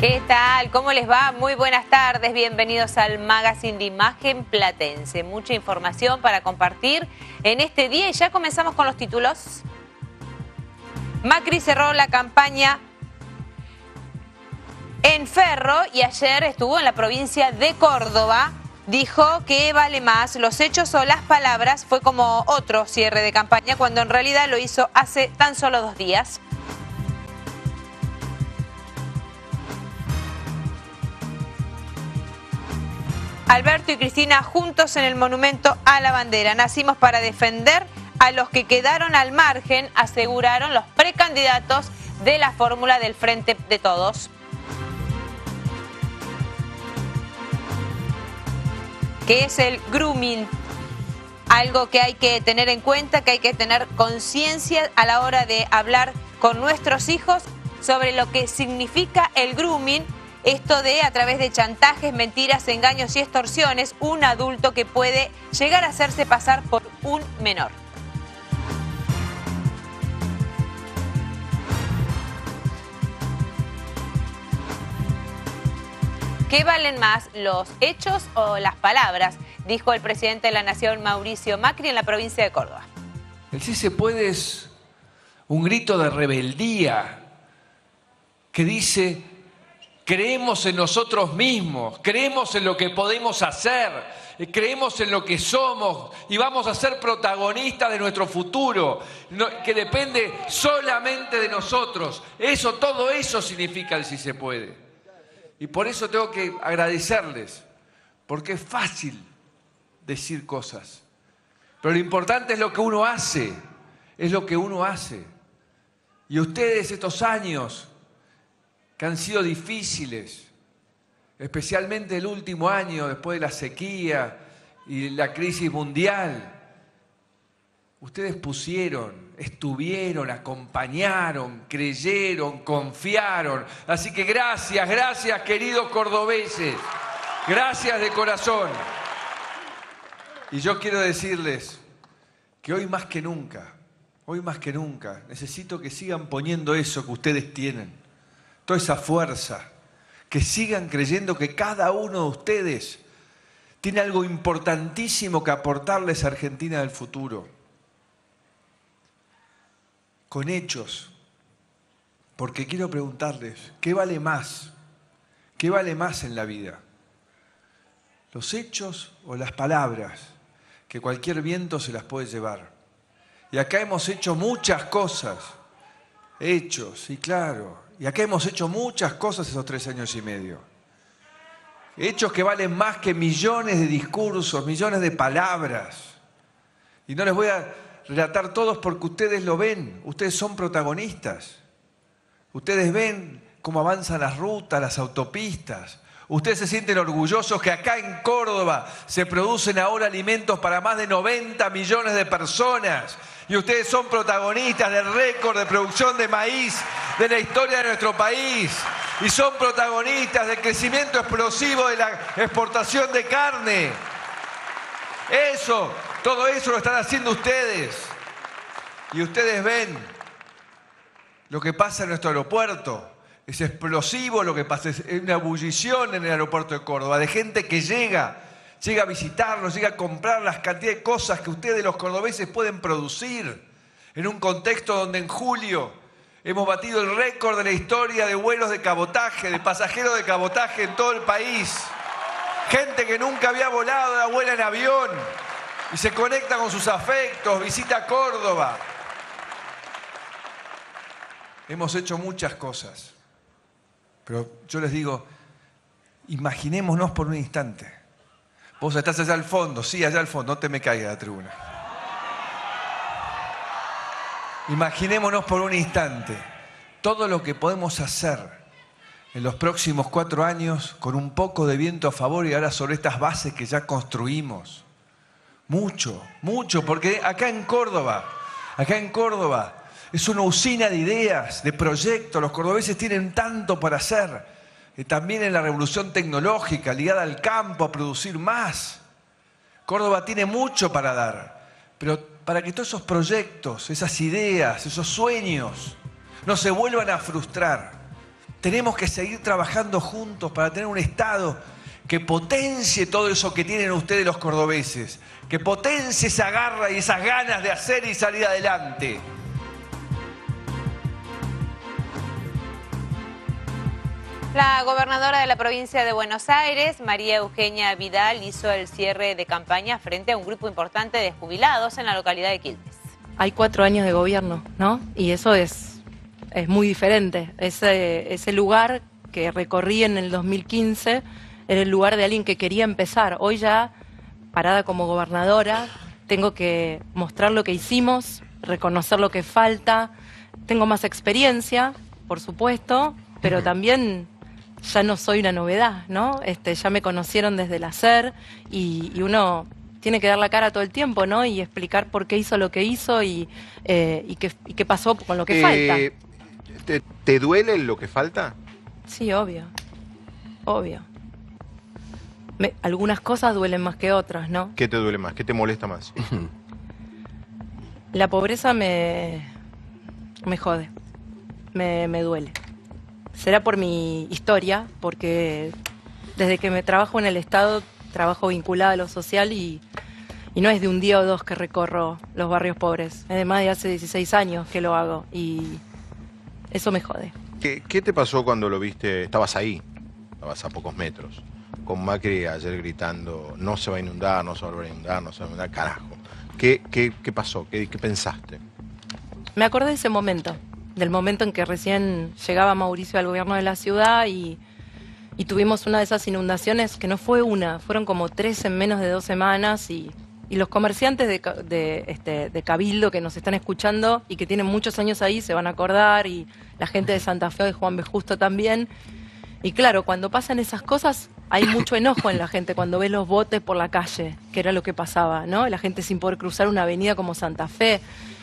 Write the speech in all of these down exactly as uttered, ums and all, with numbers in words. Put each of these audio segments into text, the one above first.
¿Qué tal? ¿Cómo les va? Muy buenas tardes, bienvenidos al Magazine de Imagen Platense. Mucha información para compartir en este día y ya comenzamos con los títulos. Macri cerró la campaña en Ferro y ayer estuvo en la provincia de Córdoba. Dijo que vale más los hechos o las palabras. Fue como otro cierre de campaña cuando en realidad lo hizo hace tan solo dos días. Alberto y Cristina juntos en el monumento a la bandera. Nacimos para defender a los que quedaron al margen, aseguraron los precandidatos de la fórmula del Frente de Todos. ¿Qué es el grooming? Algo que hay que tener en cuenta, que hay que tener conciencia a la hora de hablar con nuestros hijos sobre lo que significa el grooming. Esto de, a través de chantajes, mentiras, engaños y extorsiones, un adulto que puede llegar a hacerse pasar por un menor. ¿Qué valen más, los hechos o las palabras? Dijo el presidente de la Nación, Mauricio Macri, en la provincia de Córdoba. El sí se puede es un grito de rebeldía que dice: creemos en nosotros mismos, creemos en lo que podemos hacer, creemos en lo que somos y vamos a ser protagonistas de nuestro futuro, que depende solamente de nosotros. Eso, todo eso significa el sí se puede. Y por eso tengo que agradecerles, porque es fácil decir cosas, pero lo importante es lo que uno hace, es lo que uno hace. Y ustedes estos años que han sido difíciles, especialmente el último año después de la sequía y la crisis mundial, ustedes pusieron, estuvieron, acompañaron, creyeron, confiaron. Así que gracias, gracias queridos cordobeses, gracias de corazón. Y yo quiero decirles que hoy más que nunca, hoy más que nunca, necesito que sigan poniendo eso que ustedes tienen, toda esa fuerza, que sigan creyendo que cada uno de ustedes tiene algo importantísimo que aportarles a Argentina del futuro. Con hechos, porque quiero preguntarles, ¿qué vale más? ¿Qué vale más en la vida? ¿Los hechos o las palabras? Que cualquier viento se las puede llevar. Y acá hemos hecho muchas cosas, hechos, sí, claro. Y acá hemos hecho muchas cosas esos tres años y medio. Hechos que valen más que millones de discursos, millones de palabras. Y no les voy a relatar todos porque ustedes lo ven, ustedes son protagonistas. Ustedes ven cómo avanzan las rutas, las autopistas. Ustedes se sienten orgullosos que acá en Córdoba se producen ahora alimentos para más de noventa millones de personas. Y ustedes son protagonistas del récord de producción de maíz de la historia de nuestro país. Y son protagonistas del crecimiento explosivo de la exportación de carne. Eso, todo eso lo están haciendo ustedes. Y ustedes ven lo que pasa en nuestro aeropuerto. Es explosivo lo que pasa, es una ebullición en el aeropuerto de Córdoba, de gente que llega, llega a visitarnos, llega a comprar las cantidades de cosas que ustedes los cordobeses pueden producir, en un contexto donde en julio hemos batido el récord de la historia de vuelos de cabotaje, de pasajeros de cabotaje en todo el país. Gente que nunca había volado, la vuela en avión y se conecta con sus afectos, visita Córdoba. Hemos hecho muchas cosas. Pero yo les digo, imaginémonos por un instante. Vos estás allá al fondo, sí, allá al fondo, no te me caigas de la tribuna. Imaginémonos por un instante todo lo que podemos hacer en los próximos cuatro años con un poco de viento a favor y ahora sobre estas bases que ya construimos. Mucho, mucho, porque acá en Córdoba, acá en Córdoba, es una usina de ideas, de proyectos. Los cordobeses tienen tanto para hacer. Y también en la revolución tecnológica, ligada al campo, a producir más. Córdoba tiene mucho para dar. Pero para que todos esos proyectos, esas ideas, esos sueños, no se vuelvan a frustrar, Tenemos que seguir trabajando juntos para tener un Estado que potencie todo eso que tienen ustedes los cordobeses, que potencie esa garra y esas ganas de hacer y salir adelante. La gobernadora de la provincia de Buenos Aires, María Eugenia Vidal, hizo el cierre de campaña frente a un grupo importante de jubilados en la localidad de Quilmes. Hay cuatro años de gobierno, ¿no? Y eso es, es muy diferente. Ese, ese lugar que recorrí en el dos mil quince era el lugar de alguien que quería empezar. Hoy ya, parada como gobernadora, tengo que mostrar lo que hicimos, reconocer lo que falta. Tengo más experiencia, por supuesto, pero también ya no soy una novedad, ¿no? Este, ya me conocieron desde el hacer y, y uno tiene que dar la cara todo el tiempo, ¿no? Y explicar por qué hizo lo que hizo y, eh, y, qué, y qué pasó con lo que eh, falta. Te, ¿Te duele lo que falta? Sí, obvio. Obvio. Me, algunas cosas duelen más que otras, ¿no? ¿Qué te duele más? ¿Qué te molesta más? La pobreza me, me jode, me, me duele. Será por mi historia, porque desde que me trabajo en el Estado, trabajo vinculada a lo social y, y no es de un día o dos que recorro los barrios pobres. Es de más de hace dieciséis años que lo hago y eso me jode. ¿Qué, qué te pasó cuando lo viste? Estabas ahí, estabas a pocos metros, con Macri ayer gritando, no se va a inundar, no se va a volver a inundar, no se va a inundar, carajo. ¿Qué, qué, qué pasó? ¿Qué, qué pensaste? Me acordé de ese momento. Del momento en que recién llegaba Mauricio al gobierno de la ciudad y, y tuvimos una de esas inundaciones que no fue una, fueron como tres en menos de dos semanas y, y los comerciantes de, de, este, de Cabildo que nos están escuchando y que tienen muchos años ahí se van a acordar y la gente de Santa Fe, de Juan B. Justo también. Y claro, cuando pasan esas cosas hay mucho enojo en la gente cuando ve los botes por la calle, que era lo que pasaba, ¿no? La gente sin poder cruzar una avenida como Santa Fe.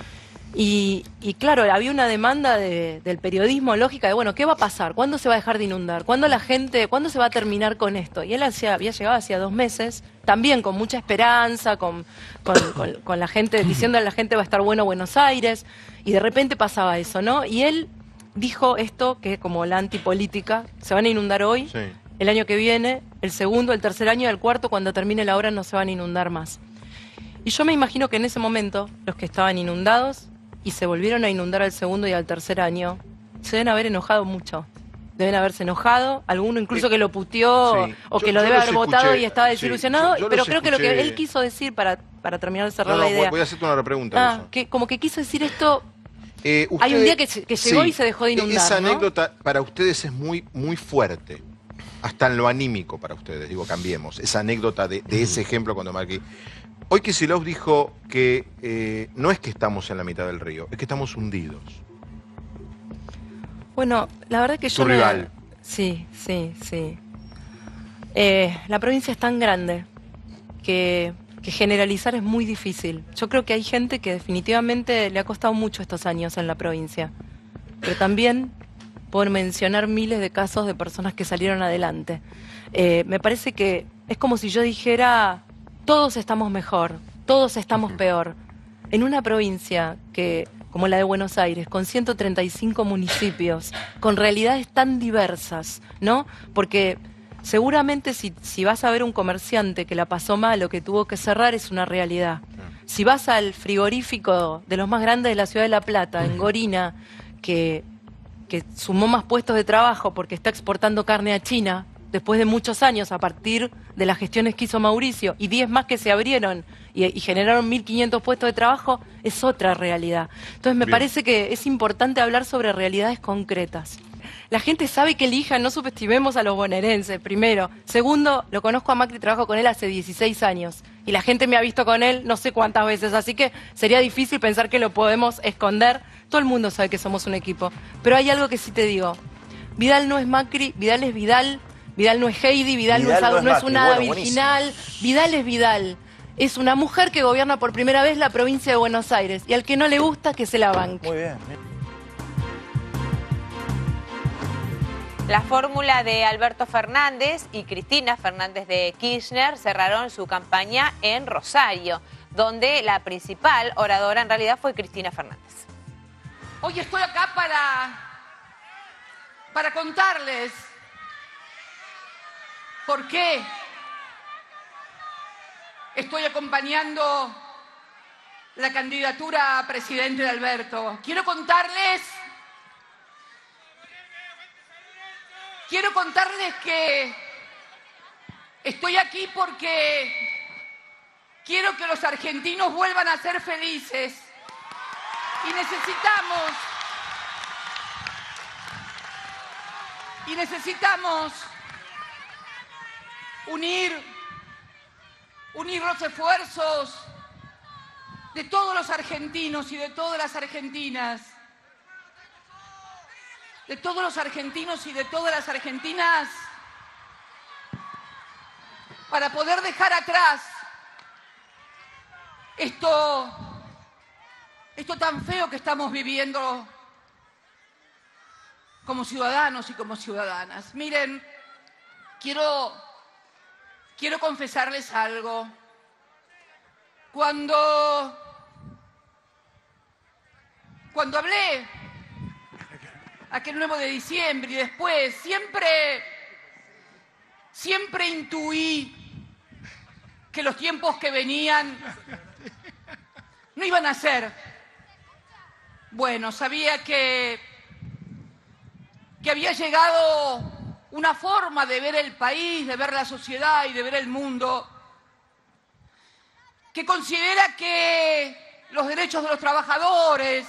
Y, y claro, había una demanda de, del periodismo lógica de, bueno, ¿qué va a pasar? ¿Cuándo se va a dejar de inundar? ¿Cuándo la gente, cuándo se va a terminar con esto? Y él hacía, había llegado hacía dos meses, también con mucha esperanza, con, con, con, con la gente, diciendo a la gente va a estar bueno Buenos Aires, y de repente pasaba eso, ¿no? Y él dijo esto, que es como la antipolítica, se van a inundar hoy, Sí. el año que viene, el segundo, el tercer año y el cuarto, cuando termine la obra no se van a inundar más. Y yo me imagino que en ese momento, los que estaban inundados y se volvieron a inundar al segundo y al tercer año, se deben haber enojado mucho. Deben haberse enojado, alguno incluso que lo puteó Sí. o Yo- que lo yo debe los haber votado escuché, y estaba sí, desilusionado, yo- yo pero los creo que lo que escuché. él quiso decir, para, para terminar de cerrar No, no, la idea, voy a hacerte una repregunta. ah, Elsa. que como que quiso decir esto, Eh, hay ustedes- un día que, que llegó sí, y se dejó de inundar, Esa ¿no? anécdota para ustedes es muy, muy fuerte, hasta en lo anímico para ustedes, digo, cambiemos. Esa anécdota de, de ese ejemplo cuando Macri... Hoy Kicillof dijo que eh, no es que estamos en la mitad del río, es que estamos hundidos. Bueno, la verdad que Tu yo me- rival. Sí, sí, sí. Eh, la provincia es tan grande que, que generalizar es muy difícil. Yo creo que hay gente que definitivamente le ha costado mucho estos años en la provincia. Pero también puedo mencionar miles de casos de personas que salieron adelante. Eh, me parece que es como si yo dijera, todos estamos mejor, todos estamos peor. En una provincia que, como la de Buenos Aires, con ciento treinta y cinco municipios, con realidades tan diversas, ¿no? Porque seguramente si, si vas a ver un comerciante que la pasó mal o que tuvo que cerrar, es una realidad. Si vas al frigorífico de los más grandes de la ciudad de La Plata, en Gorina, que, que sumó más puestos de trabajo porque está exportando carne a China, después de muchos años, a partir de las gestiones que hizo Mauricio, y diez más que se abrieron y, y generaron mil quinientos puestos de trabajo, es otra realidad. Entonces me Bien. parece que es importante hablar sobre realidades concretas. La gente sabe que elija, no subestimemos a los bonaerenses, primero. Segundo, lo conozco a Macri, trabajo con él hace dieciséis años. Y la gente me ha visto con él no sé cuántas veces, así que sería difícil pensar que lo podemos esconder. Todo el mundo sabe que somos un equipo. Pero hay algo que sí te digo. Vidal no es Macri, Vidal es Vidal. Vidal no es Heidi, Vidal, Vidal no es, algo- no es no es Macri, una hada bueno, virginal. Vidal es Vidal. Es una mujer que gobierna por primera vez la provincia de Buenos Aires. Y al que no le gusta, que se la banque. Muy bien. La fórmula de Alberto Fernández y Cristina Fernández de Kirchner cerraron su campaña en Rosario, donde la principal oradora en realidad fue Cristina Fernández. Hoy estoy acá para para contarles por qué estoy acompañando la candidatura a presidente de Alberto. Quiero contarles, quiero contarles que estoy aquí porque quiero que los argentinos vuelvan a ser felices y necesitamos, y necesitamos unir, unir los esfuerzos de todos los argentinos y de todas las argentinas, de todos los argentinos y de todas las argentinas, para poder dejar atrás esto, esto tan feo que estamos viviendo como ciudadanos y como ciudadanas. Miren, quiero, quiero confesarles algo. Cuando, cuando hablé aquel nueve de diciembre y después, siempre, siempre intuí que los tiempos que venían no iban a ser buenos. Sabía que, que había llegado una forma de ver el país, de ver la sociedad y de ver el mundo que considera que los derechos de los trabajadores,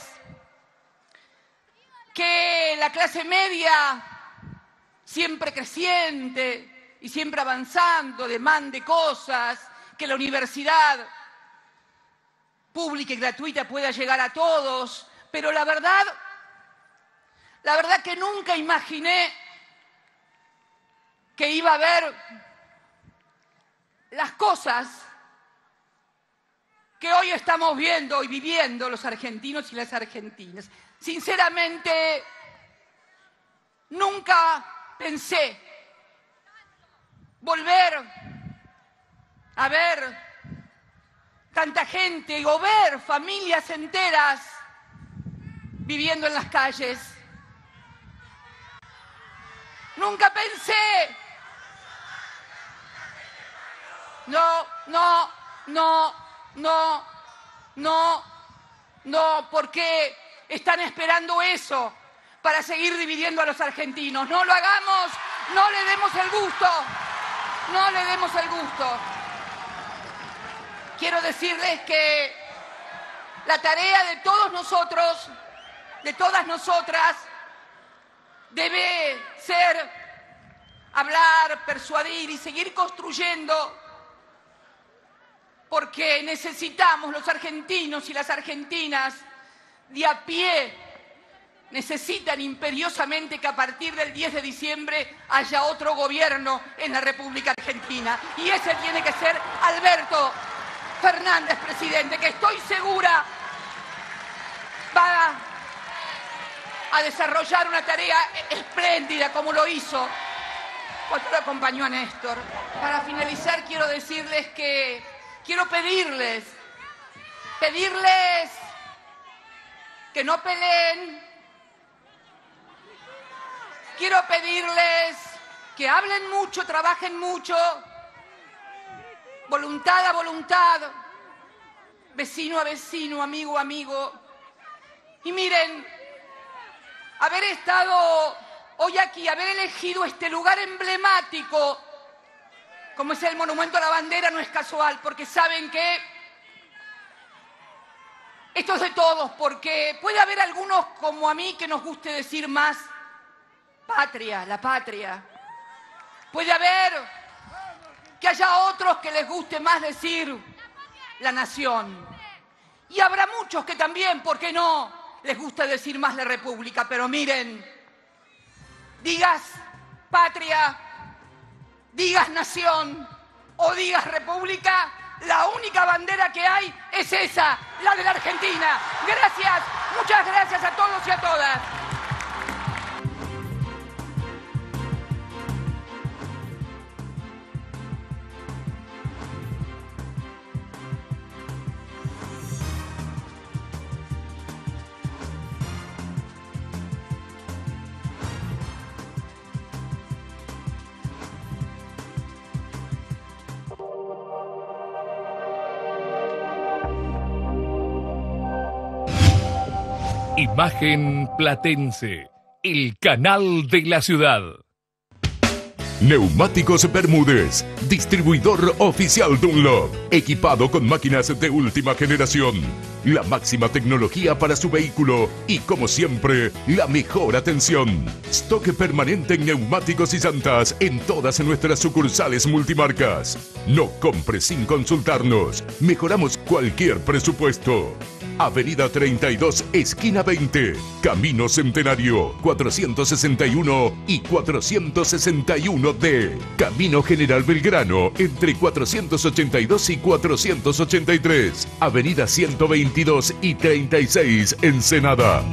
que la clase media, siempre creciente y siempre avanzando, demande cosas, que la universidad pública y gratuita pueda llegar a todos, pero la verdad, la verdad que nunca imaginé que iba a haber las cosas que hoy estamos viendo y viviendo los argentinos y las argentinas. Sinceramente, nunca pensé volver a ver tanta gente o ver familias enteras viviendo en las calles. Nunca pensé, no, no, no, no, no, no, porque están esperando eso para seguir dividiendo a los argentinos. No lo hagamos, no le demos el gusto, no le demos el gusto. Quiero decirles que la tarea de todos nosotros, de todas nosotras, debe ser hablar, persuadir y seguir construyendo, porque necesitamos, los argentinos y las argentinas de a pie, necesitan imperiosamente que a partir del diez de diciembre haya otro gobierno en la República Argentina. Y ese tiene que ser Alberto Fernández, presidente, que estoy segura va a desarrollar una tarea espléndida como lo hizo cuando lo acompañó a Néstor. Para finalizar, quiero decirles que quiero pedirles, pedirles que no peleen. Quiero pedirles que hablen mucho, trabajen mucho, voluntad a voluntad, vecino a vecino, amigo a amigo. Y miren, haber estado hoy aquí, haber elegido este lugar emblemático, como es el Monumento a la Bandera, no es casual, porque saben que esto es de todos, porque puede haber algunos como a mí que nos guste decir más patria, la patria. Puede haber que haya otros que les guste más decir la nación. Y habrá muchos que también, ¿por qué no?, les gusta decir más la república. Pero miren, digas patria, digas nación o digas república, la única bandera que hay es esa, la de la Argentina. Gracias, muchas gracias a todos y a todas. Imagen Platense, el canal de la ciudad. Neumáticos Bermúdez, distribuidor oficial Dunlop, equipado con máquinas de última generación, la máxima tecnología para su vehículo y, como siempre, la mejor atención. Stock permanente en neumáticos y llantas en todas nuestras sucursales multimarcas. No compre sin consultarnos, mejoramos cualquier presupuesto. Avenida treinta y dos, esquina veinte, Camino Centenario, cuatrocientos sesenta y uno y cuatrocientos sesenta y uno D. Camino General Belgrano, entre cuatrocientos ochenta y dos y cuatrocientos ochenta y tres. Avenida ciento veintidós y treinta y seis, Ensenada.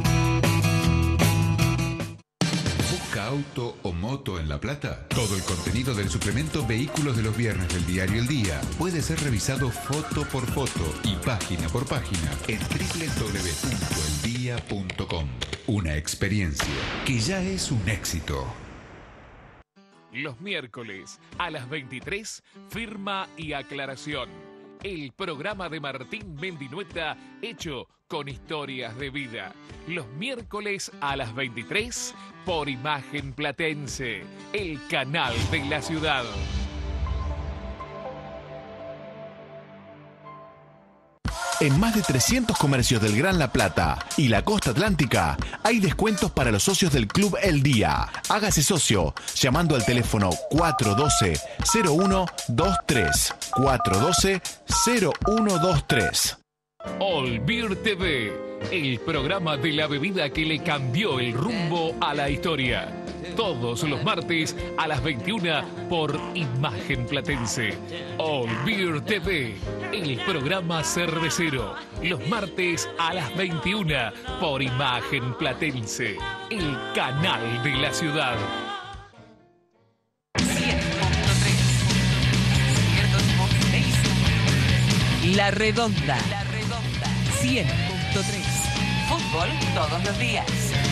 Auto o moto en La Plata. Todo el contenido del suplemento Vehículos de los viernes del diario El Día puede ser revisado foto por foto y página por página en doble u doble u doble u punto el día punto com. Una experiencia que ya es un éxito. Los miércoles a las veintitrés, Firma y Aclaración. El programa de Martín Mendinueta hecho con historias de vida. Los miércoles a las veintitrés por Imagen Platense, el canal de la ciudad. En más de trescientos comercios del Gran La Plata y la costa atlántica hay descuentos para los socios del Club El Día. Hágase socio llamando al teléfono cuatro uno dos, cero uno dos tres. cuatro uno dos, cero uno dos tres. All Beer T V, el programa de la bebida que le cambió el rumbo a la historia. Todos los martes a las veintiuna por Imagen Platense. All Beer T V, el programa cervecero. Los martes a las veintiuna por Imagen Platense, el canal de la ciudad. La Redonda. cien punto tres. Fútbol todos los días.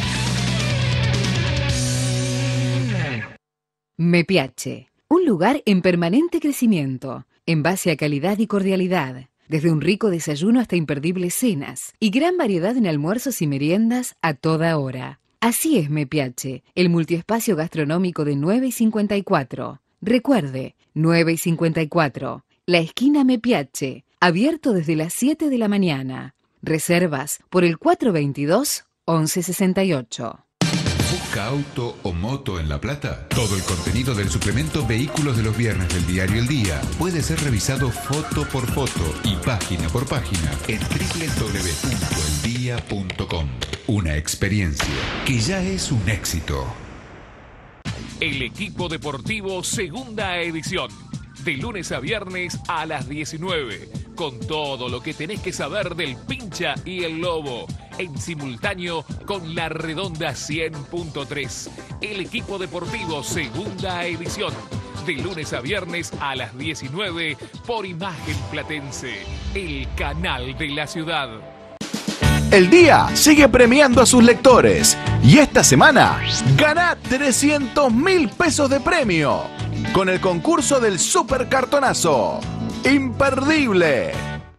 Mepiace, un lugar en permanente crecimiento, en base a calidad y cordialidad, desde un rico desayuno hasta imperdibles cenas y gran variedad en almuerzos y meriendas a toda hora. Así es Mepiace, el multiespacio gastronómico de nueve y cincuenta y cuatro. Recuerde, nueve y cincuenta y cuatro, la esquina Mepiace, abierto desde las siete de la mañana. Reservas por el cuatro veintidós, once sesenta y ocho. ¿Busca auto o moto en La Plata? Todo el contenido del suplemento Vehículos de los viernes del diario El Día puede ser revisado foto por foto y página por página en doble u doble u doble u punto el día punto com. Una experiencia que ya es un éxito. El equipo deportivo segunda edición. De lunes a viernes a las diecinueve, con todo lo que tenés que saber del Pincha y el Lobo, en simultáneo con La Redonda cien punto tres. El equipo deportivo segunda edición, de lunes a viernes a las diecinueve por Imagen Platense, el canal de la ciudad. El Día sigue premiando a sus lectores y esta semana gana trescientos mil pesos de premio con el concurso del Super Cartonazo. ¡Imperdible!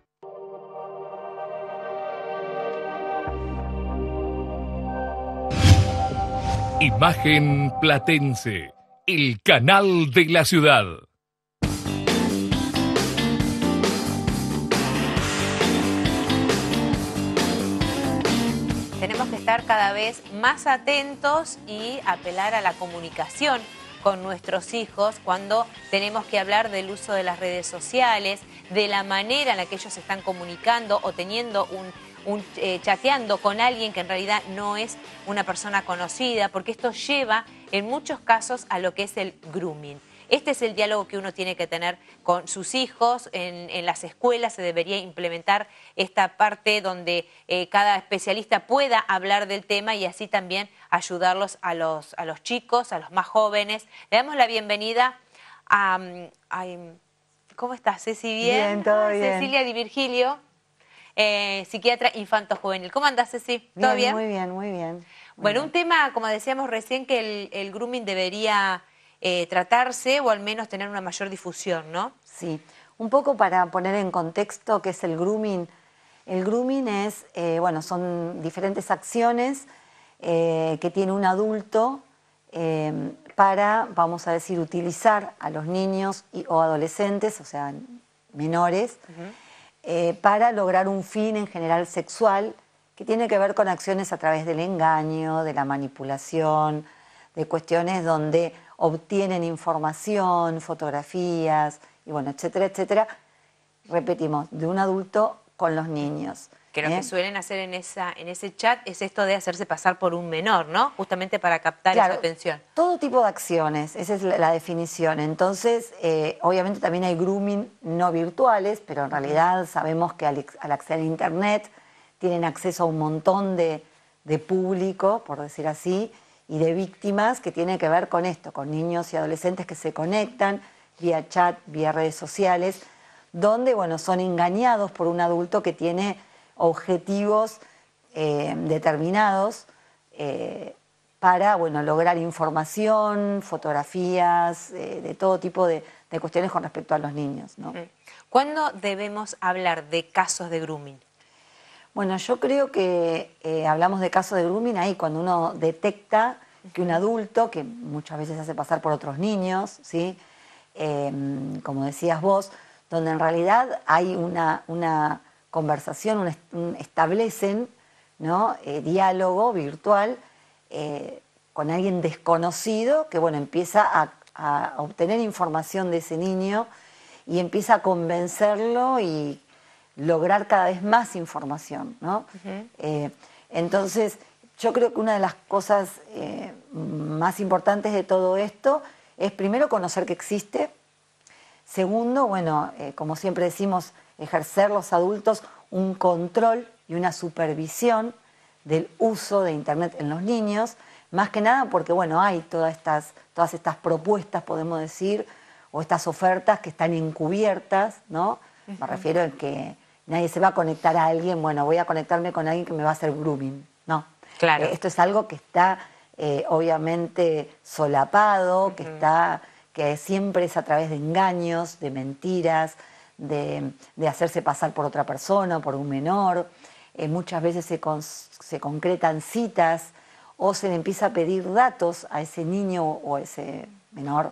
Imagen Platense, el canal de la ciudad. Tenemos que estar cada vez más atentos y apelar a la comunicación con nuestros hijos cuando tenemos que hablar del uso de las redes sociales, de la manera en la que ellos se están comunicando o teniendo un, un eh, chateando con alguien que en realidad no es una persona conocida, porque esto lleva en muchos casos a lo que es el grooming. Este es el diálogo que uno tiene que tener con sus hijos. En, en las escuelas se debería implementar esta parte donde eh, cada especialista pueda hablar del tema y así también ayudarlos a los, a los chicos, a los más jóvenes. Le damos la bienvenida a... a ¿Cómo estás, Ceci? ¿Bien? Bien, todo bien. Cecilia Di Virgilio, eh, psiquiatra infanto-juvenil. ¿Cómo andás, Ceci? ¿Todo bien? Bien, muy bien, muy bien. Muy bueno, bien. Un tema, como decíamos recién, que el, el grooming debería... Eh, tratarse o al menos tener una mayor difusión, ¿no? Sí, un poco para poner en contexto qué es el grooming. El grooming es, eh, bueno, son diferentes acciones eh, que tiene un adulto eh, para, vamos a decir, utilizar a los niños y, o adolescentes, o sea, menores, uh-huh. eh, para lograr un fin en general sexual que tiene que ver con acciones a través del engaño, de la manipulación, de cuestiones donde obtienen información, fotografías, y bueno, etcétera, etcétera. Repetimos, de un adulto con los niños. Que lo ¿eh? que suelen hacer en, esa, en ese chat es esto de hacerse pasar por un menor, ¿no? Justamente para captar claro, esa atención. Todo tipo de acciones, esa es la, la definición. Entonces, eh, obviamente también hay grooming no virtuales, pero en realidad sabemos que al, al acceder a Internet tienen acceso a un montón de, de público, por decir así, y de víctimas que tiene que ver con esto, con niños y adolescentes que se conectan vía chat, vía redes sociales, donde, bueno, son engañados por un adulto que tiene objetivos eh, determinados eh, para, bueno, lograr información, fotografías, eh, de todo tipo de, de cuestiones con respecto a los niños, ¿no? ¿Cuándo debemos hablar de casos de grooming? Bueno, yo creo que eh, hablamos de casos de grooming ahí cuando uno detecta que un adulto, que muchas veces se hace pasar por otros niños, ¿sí? Eh, como decías vos, donde en realidad hay una, una conversación, un, un, establecen, ¿no? eh, diálogo virtual eh, con alguien desconocido que, bueno, empieza a, a obtener información de ese niño y empieza a convencerlo y lograr cada vez más información, ¿no? Uh-huh. eh, entonces, yo creo que una de las cosas eh, más importantes de todo esto es primero conocer que existe. Segundo, bueno, eh, como siempre decimos, ejercer los adultos un control y una supervisión del uso de Internet en los niños, más que nada porque, bueno, hay todas estas, todas estas propuestas, podemos decir, o estas ofertas que están encubiertas, ¿no? Uh-huh. Me refiero a que nadie se va a conectar a alguien, bueno, voy a conectarme con alguien que me va a hacer grooming, no. Claro. Eh, esto es algo que está eh, obviamente solapado, uh-huh. que está... que siempre es a través de engaños, de mentiras, de, de hacerse pasar por otra persona, por un menor. Eh, muchas veces se, con, se concretan citas o se le empieza a pedir datos a ese niño o a ese menor.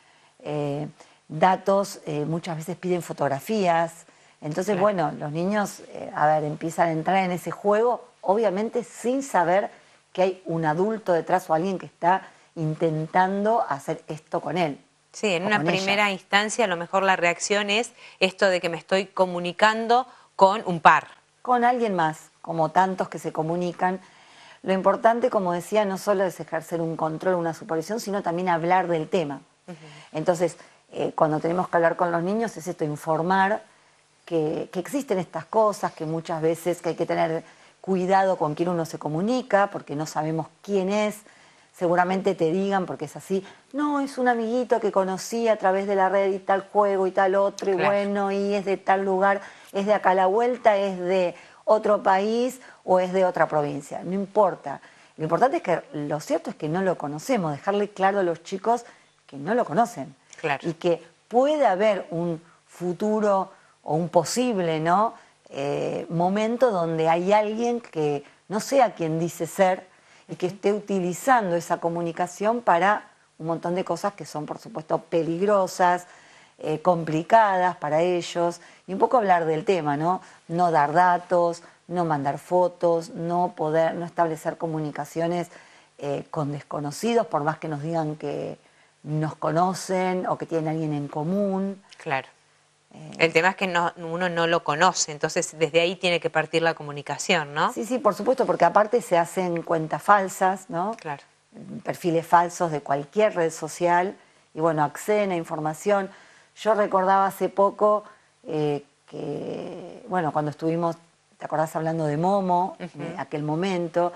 Eh, datos, eh, muchas veces piden fotografías. Entonces, claro. bueno, los niños, eh, a ver, empiezan a entrar en ese juego, obviamente sin saber que hay un adulto detrás o alguien que está intentando hacer esto con él. Sí, en una primera ella. instancia a lo mejor la reacción es esto de que me estoy comunicando con un par. Con alguien más, como tantos que se comunican. Lo importante, como decía, no solo es ejercer un control, una supervisión, sino también hablar del tema. Uh-huh. Entonces, eh, cuando tenemos que hablar con los niños es esto, informar que, que existen estas cosas, que muchas veces que hay que tener cuidado con quién uno se comunica, porque no sabemos quién es. Seguramente te digan, porque es así, no, es un amiguito que conocí a través de la red y tal juego y tal otro, y claro. bueno, y es de tal lugar, es de acá a la vuelta, es de otro país o es de otra provincia, no importa. Lo importante es que lo cierto es que no lo conocemos, dejarle claro a los chicos que no lo conocen. Claro. Y que puede haber un futuro o un posible, ¿no? eh, momento donde hay alguien que no sea quien dice ser, y que esté utilizando esa comunicación para un montón de cosas que son, por supuesto, peligrosas, eh, complicadas para ellos, y un poco hablar del tema, ¿no? No dar datos, no mandar fotos, no poder, no establecer comunicaciones eh, con desconocidos, por más que nos digan que nos conocen o que tienen a alguien en común. Claro. El tema es que no, uno no lo conoce, entonces desde ahí tiene que partir la comunicación, ¿no? Sí, sí, por supuesto, porque aparte se hacen cuentas falsas, ¿no? Claro. Perfiles falsos de cualquier red social y, bueno, acceden a información. Yo recordaba hace poco eh, que, bueno, cuando estuvimos, ¿te acordás hablando de Momo? Uh-huh. En aquel momento,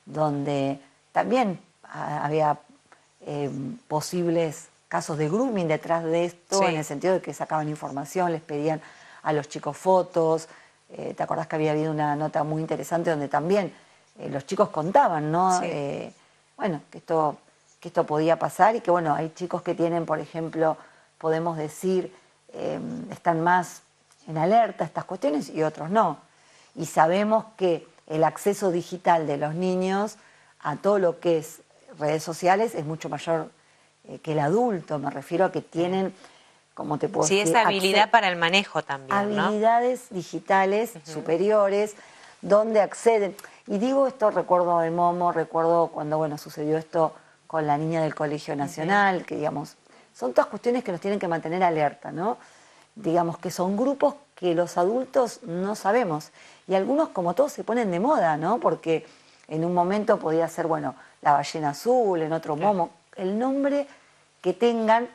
donde también había eh, posibles casos de grooming detrás de esto, sí. en el sentido de que sacaban información, les pedían a los chicos fotos. Eh, ¿Te acordás que había habido una nota muy interesante donde también eh, los chicos contaban, ¿no? Sí. Eh, bueno, que esto, que esto podía pasar y que, bueno, hay chicos que tienen, por ejemplo, podemos decir, eh, están más en alerta a estas cuestiones y otros no. y sabemos que el acceso digital de los niños a todo lo que es redes sociales es mucho mayor eh, que el adulto. Me refiero a que tienen, como te puedo sí, decir, esa habilidad para el manejo también, habilidades ¿no? digitales uh-huh. superiores, donde acceden. Y digo esto, recuerdo de Momo, recuerdo cuando bueno sucedió esto con la niña del Colegio Nacional, uh-huh. que digamos, son todas cuestiones que nos tienen que mantener alerta, ¿no? Digamos que son grupos que los adultos no sabemos. Y algunos, como todos, se ponen de moda, ¿no? Porque en un momento podía ser, bueno, la ballena azul, en otro Momo. El nombre que tengan,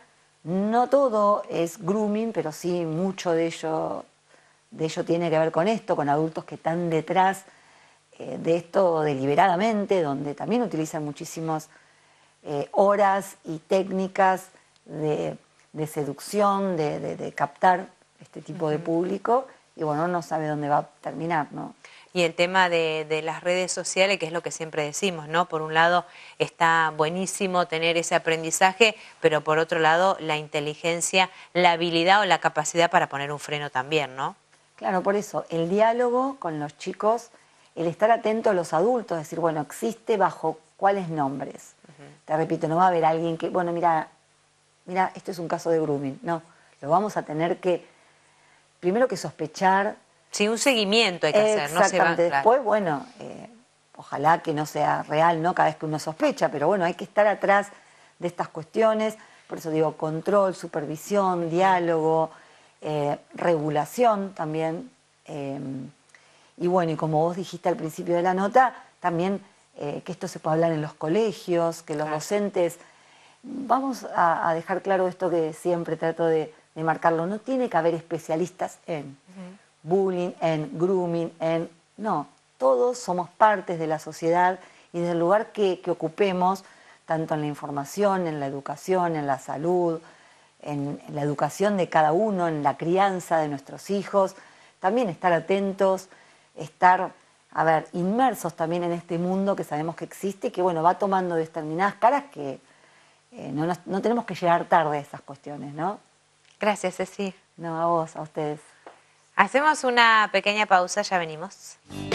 no todo es grooming, pero sí mucho de ello, de ello tiene que ver con esto, con adultos que están detrás eh, de esto deliberadamente, donde también utilizan muchísimas eh, horas y técnicas de, de seducción, de, de, de captar este tipo uh-huh. de público, y bueno, uno no sabe dónde va a terminar, ¿no? Y el tema de, de las redes sociales, que es lo que siempre decimos, ¿no? Por un lado está buenísimo tener ese aprendizaje, pero por otro lado la inteligencia, la habilidad o la capacidad para poner un freno también, ¿no? Claro, por eso, el diálogo con los chicos, el estar atento a los adultos, decir, bueno, existe bajo cuáles nombres. Uh-huh. Te repito, no va a haber alguien que, bueno, mira, mira, esto es un caso de grooming. No, lo vamos a tener que, primero que sospechar. Sí, un seguimiento hay que hacer, no se va. Exactamente, después, bueno, eh, ojalá que no sea real, ¿no? Cada vez que uno sospecha, pero bueno, hay que estar atrás de estas cuestiones. Por eso digo, control, supervisión, diálogo, eh, regulación también. Eh, y bueno, y como vos dijiste al principio de la nota, también eh, que esto se pueda hablar en los colegios, que los claro. docentes... Vamos a, a dejar claro esto que siempre trato de, de marcarlo. No tiene que haber especialistas en uh-huh. bullying, en grooming, en... No, todos somos partes de la sociedad y del lugar que, que ocupemos, tanto en la información, en la educación, en la salud, en, en la educación de cada uno, en la crianza de nuestros hijos. También estar atentos, estar, a ver, inmersos también en este mundo que sabemos que existe y que, bueno, va tomando determinadas caras que... Eh, no, nos, no tenemos que llegar tarde a esas cuestiones, ¿no? Gracias, Ceci. No, a vos, a ustedes. Hacemos una pequeña pausa, ya venimos.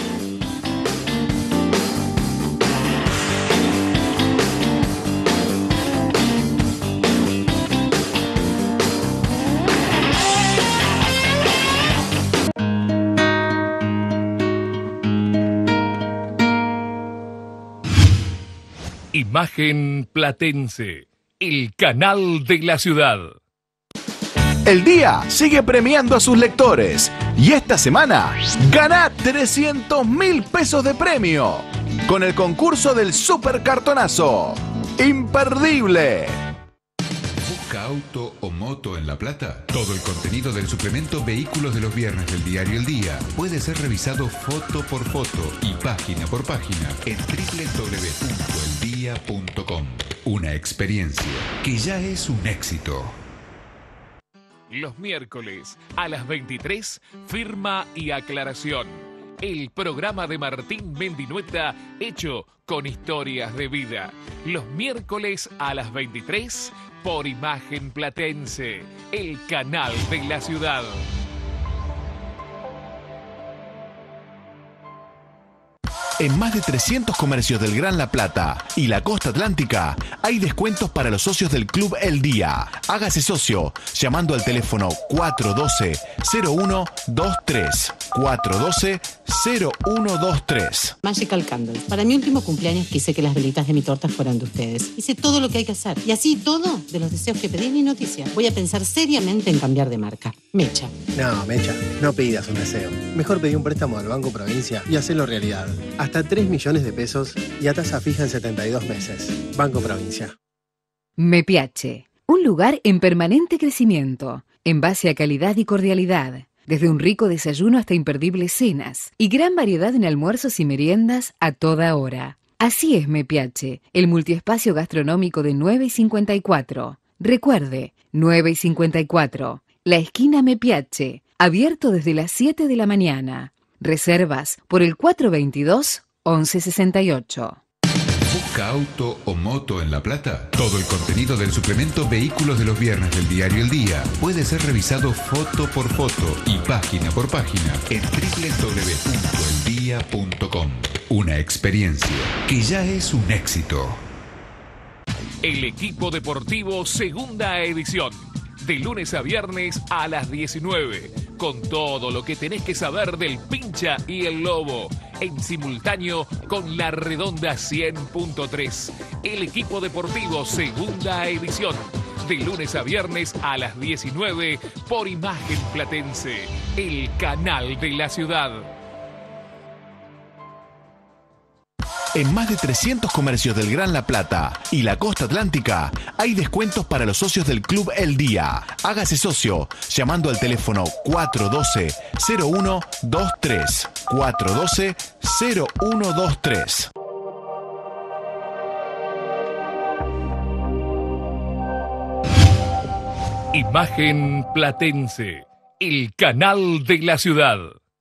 Imagen Platense, el canal de la ciudad. El Día sigue premiando a sus lectores y esta semana gana trescientos mil pesos de premio con el concurso del Super Cartonazo. ¡Imperdible! ¿Busca auto o moto en La Plata? Todo el contenido del suplemento Vehículos de los Viernes del diario El Día puede ser revisado foto por foto y página por página en doble u doble u doble u punto el día punto com. Una experiencia que ya es un éxito. Los miércoles a las veintitrés, Firma y Aclaración. El programa de Martín Mendinueta hecho con historias de vida. Los miércoles a las veintitrés por Imagen Platense, el canal de la ciudad. En más de trescientos comercios del Gran La Plata y la costa atlántica hay descuentos para los socios del Club El Día. Hágase socio llamando al teléfono cuatro uno dos, cero uno dos tres. cuatro uno dos, cero uno dos tres. Magical Candles. Para mi último cumpleaños quise que las velitas de mi torta fueran de ustedes. Hice todo lo que hay que hacer. Y así todo de los deseos que pedí en mi noticia. Voy a pensar seriamente en cambiar de marca. Mecha. No, Mecha, no pidas un deseo. Mejor pedí un préstamo al Banco Provincia y hacelo realidad. Hasta tres millones de pesos y a tasa fija en setenta y dos meses. Banco Provincia. Me Piace, un lugar en permanente crecimiento, en base a calidad y cordialidad. Desde un rico desayuno hasta imperdibles cenas y gran variedad en almuerzos y meriendas a toda hora. Así es Me Piace, el multiespacio gastronómico de nueve y cincuenta y cuatro. Recuerde, nueve y cincuenta y cuatro, la esquina Me Piace, abierto desde las siete de la mañana. Reservas por el cuatro dos dos, once sesenta y ocho. ¿Busca auto o moto en La Plata? Todo el contenido del suplemento Vehículos de los Viernes del diario El Día puede ser revisado foto por foto y página por página en doble u doble u doble u punto el día punto com. Una experiencia que ya es un éxito. El equipo deportivo segunda edición. De lunes a viernes a las diecinueve. Con todo lo que tenés que saber del Pincha y el Lobo. En simultáneo con La Redonda cien punto tres. El equipo deportivo segunda edición. De lunes a viernes a las diecinueve por Imagen Platense. El canal de la ciudad. En más de trescientos comercios del Gran La Plata y la costa atlántica hay descuentos para los socios del Club El Día. Hágase socio llamando al teléfono cuatro uno dos, cero uno dos tres. cuatro uno dos, cero uno dos tres. Imagen Platense, el canal de la ciudad.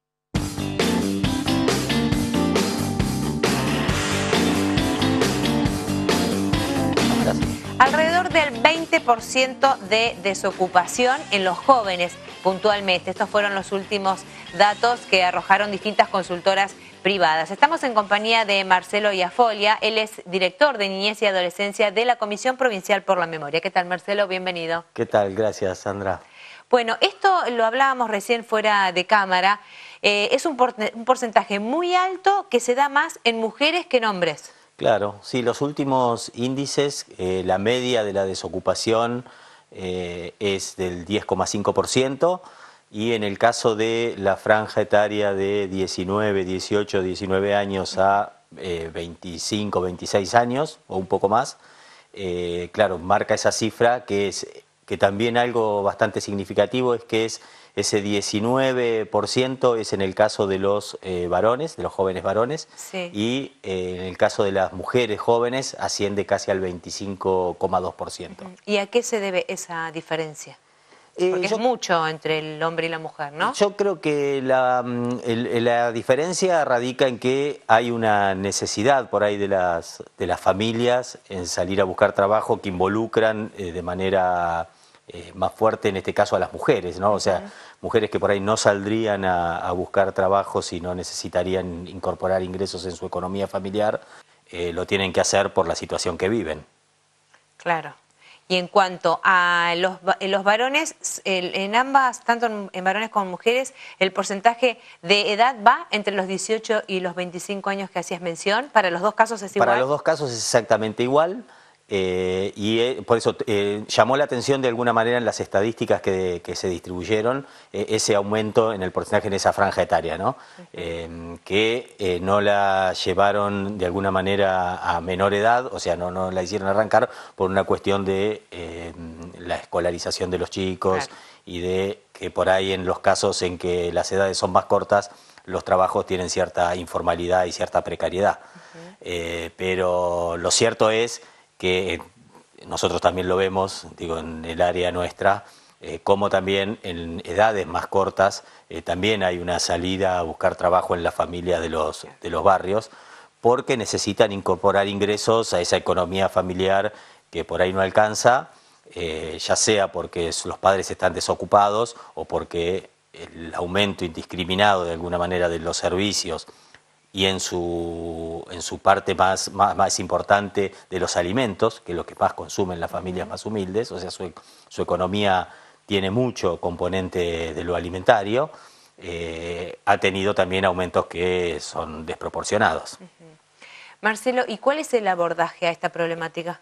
Alrededor del veinte por ciento de desocupación en los jóvenes puntualmente. Estos fueron los últimos datos que arrojaron distintas consultoras privadas. Estamos en compañía de Marcelo Iafolia. Él es director de Niñez y Adolescencia de la Comisión Provincial por la Memoria. ¿Qué tal, Marcelo? Bienvenido. ¿Qué tal? Gracias, Sandra. Bueno, esto lo hablábamos recién fuera de cámara. Eh, es un, por, un porcentaje muy alto que se da más en mujeres que en hombres. Claro, sí, los últimos índices, eh, la media de la desocupación eh, es del diez coma cinco por ciento y en el caso de la franja etaria de diecinueve, dieciocho, diecinueve años a eh, veinticinco, veintiséis años o un poco más, eh, claro, marca esa cifra que es que también algo bastante significativo es que es ese diecinueve por ciento es en el caso de los eh, varones, de los jóvenes varones, sí. y eh, en el caso de las mujeres jóvenes asciende casi al veinticinco coma dos por ciento. ¿Y a qué se debe esa diferencia? Porque eh, yo, es mucho entre el hombre y la mujer, ¿no? Yo creo que la, el, la diferencia radica en que hay una necesidad por ahí de las, de las familias en salir a buscar trabajo que involucran eh, de manera... Eh, más fuerte en este caso a las mujeres, ¿no? O sea, uh-huh. mujeres que por ahí no saldrían a, a buscar trabajo si no necesitarían incorporar ingresos en su economía familiar, eh, lo tienen que hacer por la situación que viven. Claro. Y en cuanto a los, los varones, el, en ambas, tanto en, en varones como en mujeres, el porcentaje de edad va entre los dieciocho y los veinticinco años que hacías mención. ¿Para los dos casos es igual? Para los dos casos es exactamente igual. Eh, y eh, por eso eh, llamó la atención de alguna manera en las estadísticas que, que se distribuyeron eh, ese aumento en el porcentaje en esa franja etaria, ¿no? Uh-huh. eh, que eh, no la llevaron de alguna manera a menor edad, o sea, no, no la hicieron arrancar por una cuestión de eh, la escolarización de los chicos, claro. y de que por ahí en los casos en que las edades son más cortas, los trabajos tienen cierta informalidad y cierta precariedad. Uh-huh. eh, pero lo cierto es que nosotros también lo vemos, digo, en el área nuestra, eh, como también en edades más cortas eh, también hay una salida a buscar trabajo en las familias de los, de los barrios, porque necesitan incorporar ingresos a esa economía familiar que por ahí no alcanza, eh, ya sea porque los padres están desocupados o porque el aumento indiscriminado de alguna manera de los servicios y en su, en su parte más, más, más importante de los alimentos, que es lo que más consumen las familias más humildes, o sea, su, su economía tiene mucho componente de lo alimentario, eh, ha tenido también aumentos que son desproporcionados. Uh-huh. Marcelo, ¿y cuál es el abordaje a esta problemática?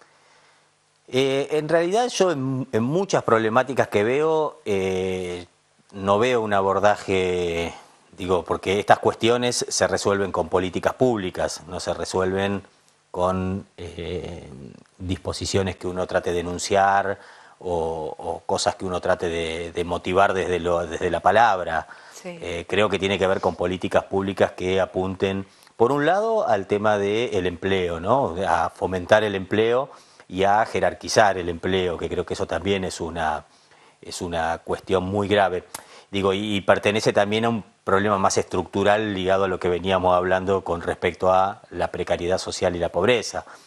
Eh, en realidad yo en, en muchas problemáticas que veo, eh, no veo un abordaje... Digo, porque estas cuestiones se resuelven con políticas públicas, no se resuelven con eh, disposiciones que uno trate de enunciar o, o cosas que uno trate de, de motivar desde, lo, desde la palabra. Sí. Eh, creo que tiene que ver con políticas públicas que apunten, por un lado, al tema del empleo, ¿no? A fomentar el empleo y a jerarquizar el empleo, que creo que eso también es una, es una cuestión muy grave. Digo, y, y pertenece también a un problema más estructural ligado a lo que veníamos hablando con respecto a la precariedad social y la pobreza.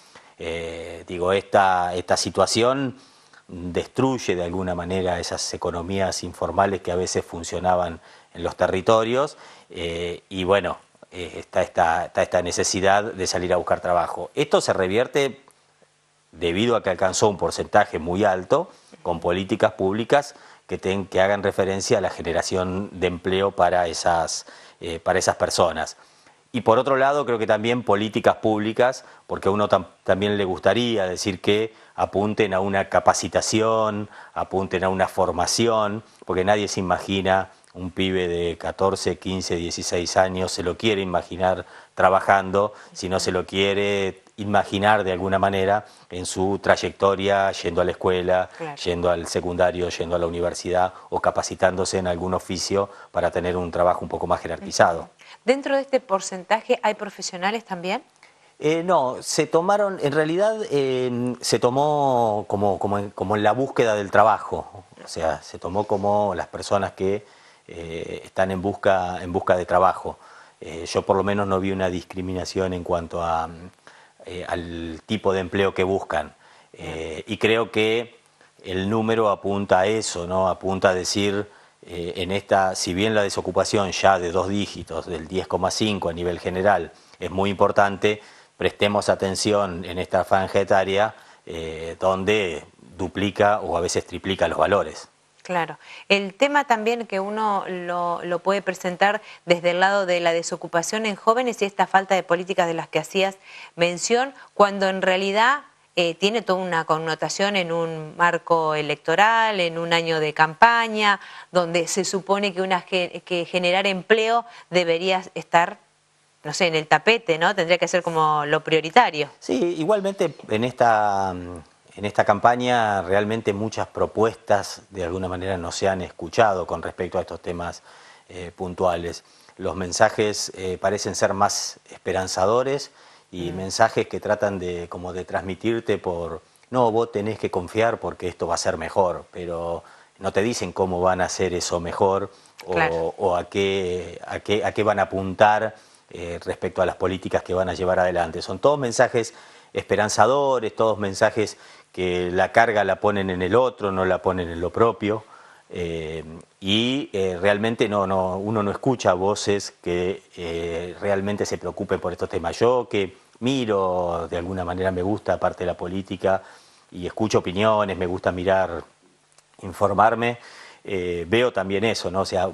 Eh, digo, esta, esta situación destruye de alguna manera esas economías informales que a veces funcionaban en los territorios eh, y bueno, eh, está, esta, está esta necesidad de salir a buscar trabajo. Esto se revierte debido a que alcanzó un porcentaje muy alto con políticas públicas que, ten, que hagan referencia a la generación de empleo para esas, eh, para esas personas. Y por otro lado, creo que también políticas públicas, porque a uno tam también le gustaría decir que apunten a una capacitación, apunten a una formación, porque nadie se imagina un pibe de catorce, quince, dieciséis años, se lo quiere imaginar trabajando, si no se lo quiere imaginar de alguna manera en su trayectoria, yendo a la escuela, claro, yendo al secundario, yendo a la universidad o capacitándose en algún oficio para tener un trabajo un poco más jerarquizado. ¿Dentro de este porcentaje hay profesionales también? Eh, no, se tomaron, en realidad eh, se tomó como, como, en, como en la búsqueda del trabajo, o sea, se tomó como las personas que eh, están en busca, en busca de trabajo. Eh, yo por lo menos no vi una discriminación en cuanto a, eh, al tipo de empleo que buscan eh, y creo que el número apunta a eso, ¿no? Apunta a decir, eh, en esta, si bien la desocupación ya de dos dígitos, del diez coma cinco a nivel general, es muy importante, prestemos atención en esta franja etaria eh, donde duplica o a veces triplica los valores. Claro. El tema también que uno lo, lo puede presentar desde el lado de la desocupación en jóvenes y esta falta de políticas de las que hacías mención, cuando en realidad eh, tiene toda una connotación en un marco electoral, en un año de campaña, donde se supone que, una, que generar empleo debería estar, no sé, en el tapete, ¿no? Tendría que ser como lo prioritario. Sí, igualmente en esta, en esta campaña realmente muchas propuestas de alguna manera no se han escuchado con respecto a estos temas eh, puntuales. Los mensajes eh, parecen ser más esperanzadores y mm. mensajes que tratan de, como de transmitirte por, no, vos tenés que confiar porque esto va a ser mejor, pero no te dicen cómo van a hacer eso mejor o, claro, o a, qué, a, qué, a qué van a apuntar Eh, respecto a las políticas que van a llevar adelante. Son todos mensajes esperanzadores, todos mensajes que la carga la ponen en el otro, no la ponen en lo propio, eh, y eh, realmente no, no, uno no escucha voces que eh, realmente se preocupen por estos temas. Yo que miro, de alguna manera me gusta parte de la política y escucho opiniones, me gusta mirar, informarme, eh, veo también eso, ¿no? O sea,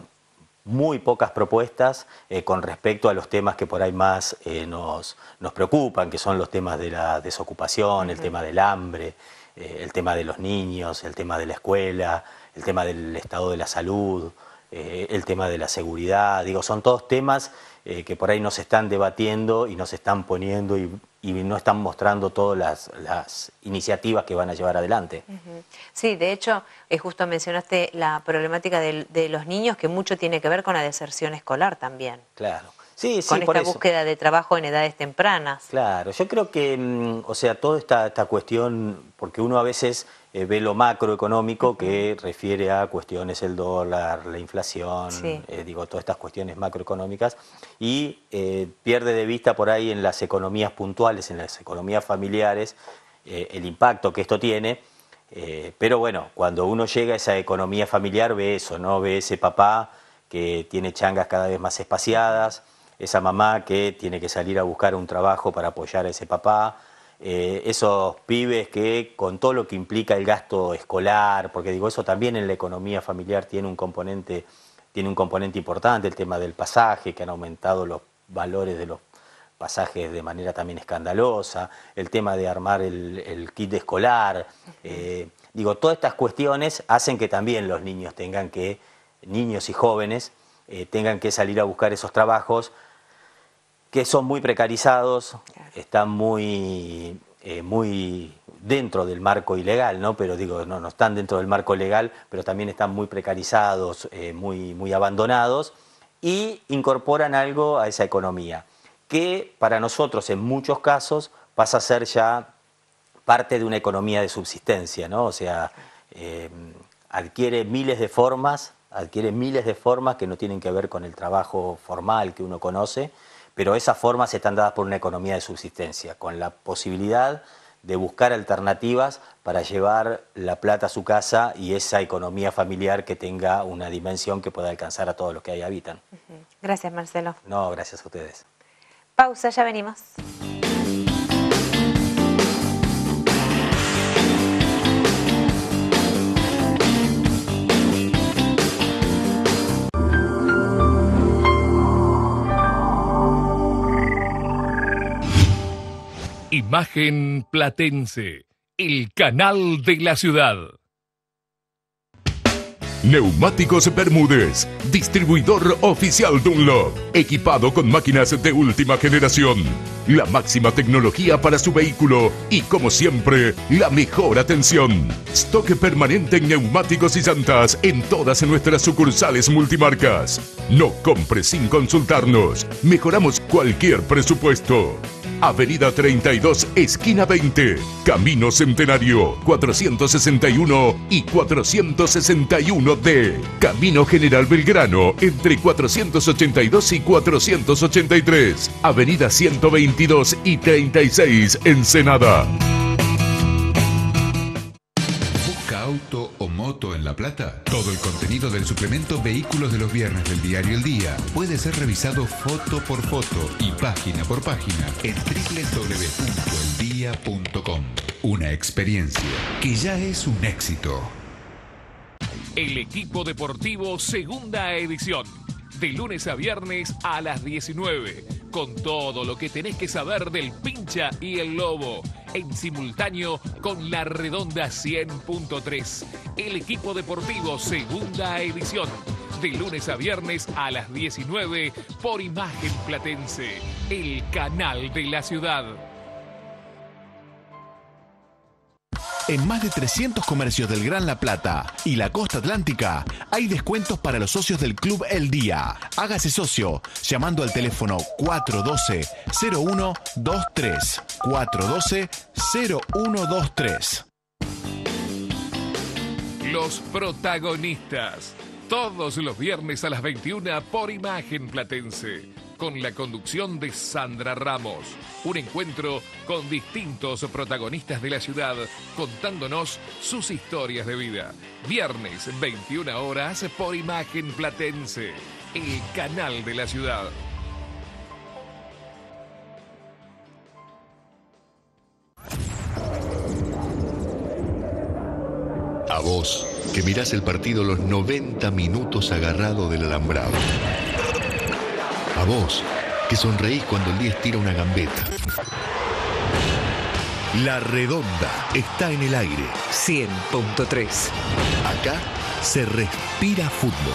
muy pocas propuestas eh, con respecto a los temas que por ahí más eh, nos, nos preocupan, que son los temas de la desocupación, uh-huh, el tema del hambre, eh, el tema de los niños, el tema de la escuela, el tema del estado de la salud, eh, el tema de la seguridad. Digo, son todos temas eh, que por ahí nos están debatiendo y nos están poniendo y, y no están mostrando todas las, las iniciativas que van a llevar adelante. Uh-huh. Sí, de hecho, eh, justo mencionaste la problemática de, de los niños, que mucho tiene que ver con la deserción escolar también. Claro. Sí, sí, con por esta eso. búsqueda de trabajo en edades tempranas. Claro, yo creo que, o sea, toda esta, esta cuestión, porque uno a veces eh, ve lo macroeconómico, uh-huh, que refiere a cuestiones, el dólar, la inflación, sí, eh, digo, todas estas cuestiones macroeconómicas, y eh, pierde de vista por ahí en las economías puntuales, en las economías familiares, eh, el impacto que esto tiene, eh, pero bueno, cuando uno llega a esa economía familiar ve eso, ¿no? Ve ese papá que tiene changas cada vez más espaciadas, esa mamá que tiene que salir a buscar un trabajo para apoyar a ese papá, eh, esos pibes que con todo lo que implica el gasto escolar, porque digo, eso también en la economía familiar tiene un componente, tiene un componente importante, el tema del pasaje, que han aumentado los valores de los pasajes de manera también escandalosa, el tema de armar el, el kit escolar, eh, digo, todas estas cuestiones hacen que también los niños tengan que, niños y jóvenes, eh, tengan que salir a buscar esos trabajos que son muy precarizados, están muy, eh, muy dentro del marco ilegal, ¿no? Pero digo, no, no están dentro del marco legal, pero también están muy precarizados, eh, muy, muy abandonados, y incorporan algo a esa economía, que para nosotros en muchos casos pasa a ser ya parte de una economía de subsistencia, ¿no? O sea, eh, adquiere miles de formas, adquiere miles de formas que no tienen que ver con el trabajo formal que uno conoce, pero esas formas están dadas por una economía de subsistencia, con la posibilidad de buscar alternativas para llevar la plata a su casa y esa economía familiar que tenga una dimensión que pueda alcanzar a todos los que ahí habitan. Gracias, Marcelo. No, gracias a ustedes. Pausa, ya venimos. Imagen Platense, el canal de la ciudad. Neumáticos Bermúdez, distribuidor oficial Dunlop, equipado con máquinas de última generación, la máxima tecnología para su vehículo y, como siempre, la mejor atención. Stock permanente en neumáticos y llantas en todas nuestras sucursales multimarcas. No compre sin consultarnos, mejoramos cualquier presupuesto. Avenida treinta y dos, esquina veinte, Camino Centenario, cuatrocientos sesenta y uno y cuatrocientos sesenta y uno D. Camino General Belgrano, entre cuatrocientos ochenta y dos y cuatrocientos ochenta y tres. Avenida ciento veintidós y treinta y seis, Ensenada. Auto o moto en La Plata. Todo el contenido del suplemento Vehículos de los Viernes del diario El Día puede ser revisado foto por foto y página por página en doble u doble u doble u punto el día punto com. Una experiencia que ya es un éxito. El equipo deportivo segunda edición. De lunes a viernes a las diecinueve. Con todo lo que tenés que saber del Pincha y el Lobo. En simultáneo con La Redonda cien punto tres. El equipo deportivo segunda edición. De lunes a viernes a las diecinueve por Imagen Platense. El canal de la ciudad. En más de trescientos comercios del Gran La Plata y la costa atlántica hay descuentos para los socios del Club El Día. Hágase socio llamando al teléfono cuatro uno dos, cero uno dos tres. cuatro uno dos, cero uno dos tres. Los protagonistas. Todos los viernes a las veintiuna por Imagen Platense. Con la conducción de Sandra Ramos. Un encuentro con distintos protagonistas de la ciudad contándonos sus historias de vida. Viernes, veintiuna horas por Imagen Platense, el canal de la ciudad. A vos, que mirás el partido los noventa minutos agarrado del alambrado. A vos, que sonreís cuando el día estira una gambeta. La Redonda está en el aire. cien punto tres. Acá se respira fútbol.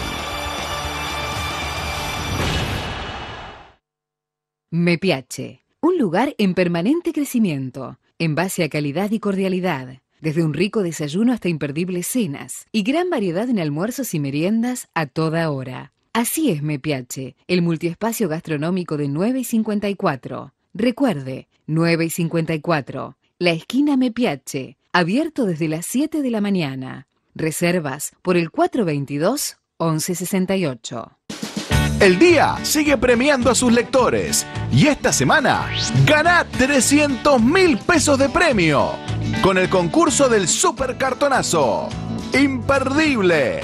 Me Piace, un lugar en permanente crecimiento, en base a calidad y cordialidad. Desde un rico desayuno hasta imperdibles cenas y gran variedad en almuerzos y meriendas a toda hora. Así es Me Piace, el multiespacio gastronómico de nueve y cincuenta y cuatro. Recuerde, nueve y cincuenta y cuatro. La esquina Me Piace, abierto desde las siete de la mañana. Reservas por el cuatro veintidós, once sesenta y ocho. El Día sigue premiando a sus lectores y esta semana gana trescientos mil pesos de premio con el concurso del Super Cartonazo. ¡Imperdible!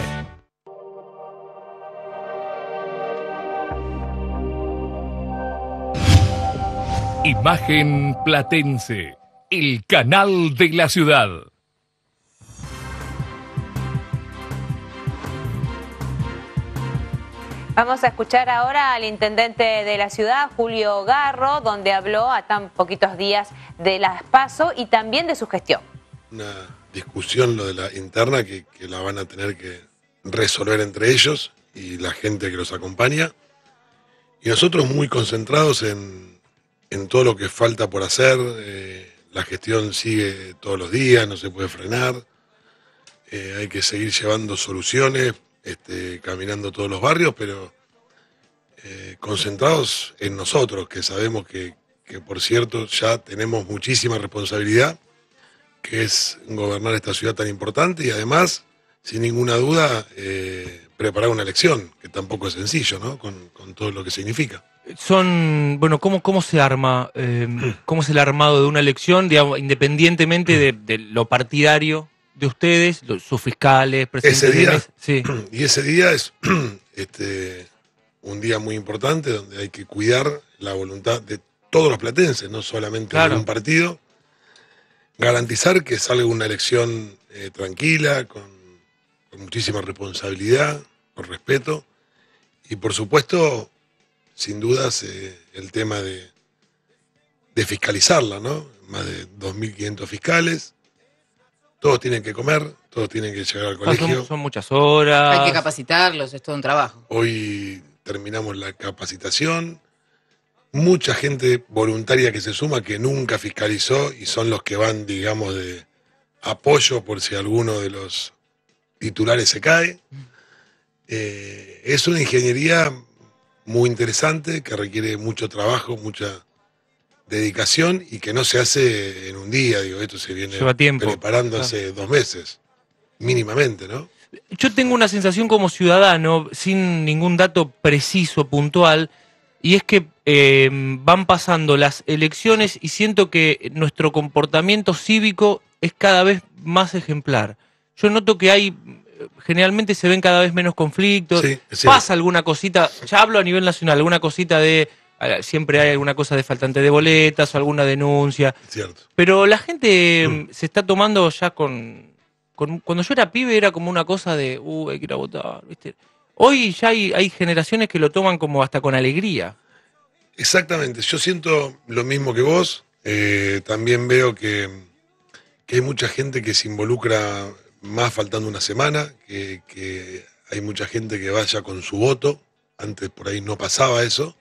Imagen Platense, el canal de la ciudad. Vamos a escuchar ahora al intendente de la ciudad, Julio Garro, donde habló a tan poquitos días de las PASO y también de su gestión. Una discusión, lo de la interna, que, que la van a tener que resolver entre ellos y la gente que los acompaña. Y nosotros muy concentrados en, en todo lo que falta por hacer. Eh, la gestión sigue todos los días, no se puede frenar. Eh, hay que seguir llevando soluciones. Este, caminando todos los barrios, pero eh, concentrados en nosotros, que sabemos que, que, por cierto, ya tenemos muchísima responsabilidad, que es gobernar esta ciudad tan importante y además, sin ninguna duda, eh, preparar una elección, que tampoco es sencillo, ¿no? Con, con todo lo que significa. son, bueno, ¿cómo, cómo se arma, eh, cómo es el armado de una elección, digamos, independientemente de, de lo partidario de ustedes, los, sus fiscales, presidentes? Ese día, de mes? Sí. Y ese día es este, un día muy importante donde hay que cuidar la voluntad de todos los platenses, no solamente Claro. de un partido, garantizar que salga una elección eh, tranquila, con, con muchísima responsabilidad, con respeto, y por supuesto, sin dudas, eh, el tema de, de fiscalizarla, ¿no? Más de dos mil quinientos fiscales, todos tienen que comer, todos tienen que llegar al colegio. Son, son muchas horas. Hay que capacitarlos, es todo un trabajo. Hoy terminamos la capacitación, mucha gente voluntaria que se suma que nunca fiscalizó y son los que van, digamos, de apoyo por si alguno de los titulares se cae. Eh, es una ingeniería muy interesante que requiere mucho trabajo, mucha dedicación y que no se hace en un día, digo, esto se viene Lleva tiempo. preparando Claro. hace dos meses, mínimamente, ¿no? Yo tengo una sensación como ciudadano, sin ningún dato preciso, puntual, y es que eh, van pasando las elecciones y siento que nuestro comportamiento cívico es cada vez más ejemplar. Yo noto que hay, generalmente se ven cada vez menos conflictos, Sí, es cierto. pasa alguna cosita, ya hablo a nivel nacional, alguna cosita de, eh, siempre hay alguna cosa de faltante de boletas o alguna denuncia, Cierto. pero la gente mm, se está tomando ya con... Con- cuando yo era pibe era como una cosa de, uh, hay que ir a votar, ¿viste? Hoy ya hay, hay generaciones que lo toman como hasta con alegría. Exactamente, yo siento lo mismo que vos, eh, también veo que, que hay mucha gente que se involucra más faltando una semana, que, que hay mucha gente que vaya con su voto, antes por ahí no pasaba eso.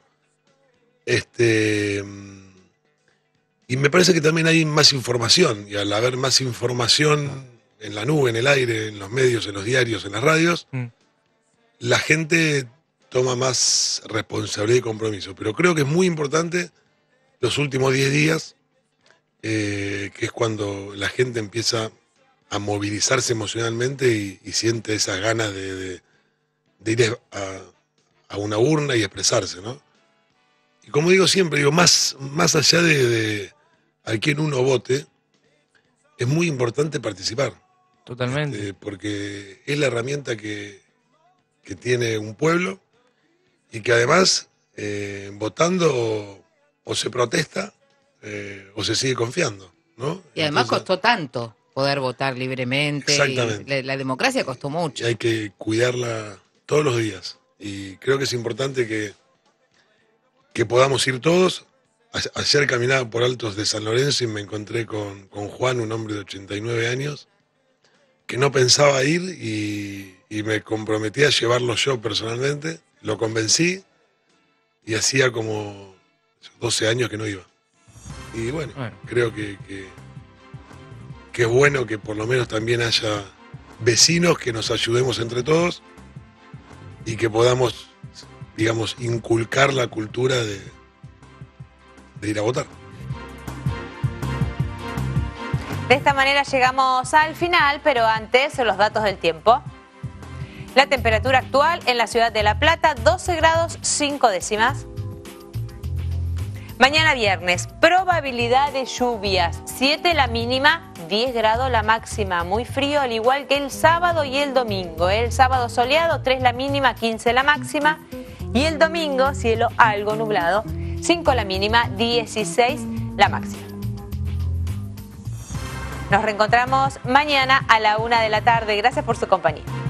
Este, y me parece que también hay más información, y al haber más información en la nube, en el aire, en los medios, en los diarios, en las radios, Mm. la gente toma más responsabilidad y compromiso. Pero creo que es muy importante los últimos diez días, eh, que es cuando la gente empieza a movilizarse emocionalmente y, y siente esas ganas de, de- de ir a, a una urna y expresarse, ¿no? Y como digo siempre, digo, más, más allá de, de a quién uno vote, es muy importante participar. Totalmente. Este, porque es la herramienta que, que tiene un pueblo y que además eh, votando o, o se protesta eh, o se sigue confiando, ¿no? Y además Entonces, costó tanto poder votar libremente. y Exactamente. la, la democracia costó mucho. y hay que cuidarla todos los días. Y creo que es importante que, que podamos ir todos. A- Ayer caminaba por Altos de San Lorenzo y me encontré con, con Juan, un hombre de ochenta y nueve años, que no pensaba ir y, y me comprometí a llevarlo yo personalmente. Lo convencí y hacía como doce años que no iba. Y bueno, Bueno. creo que, que, que es bueno que por lo menos también haya vecinos que nos ayudemos entre todos y que podamos, digamos, inculcar la cultura de, de ir a votar. De esta manera llegamos al final, pero antes los datos del tiempo. La temperatura actual en la ciudad de La Plata, doce grados cinco décimas. Mañana viernes, probabilidad de lluvias, siete la mínima, diez grados la máxima, muy frío, al igual que el sábado y el domingo. El sábado soleado, tres la mínima, quince la máxima. Y el domingo, cielo algo nublado, cinco la mínima, dieciséis la máxima. Nos reencontramos mañana a la una de la tarde. Gracias por su compañía.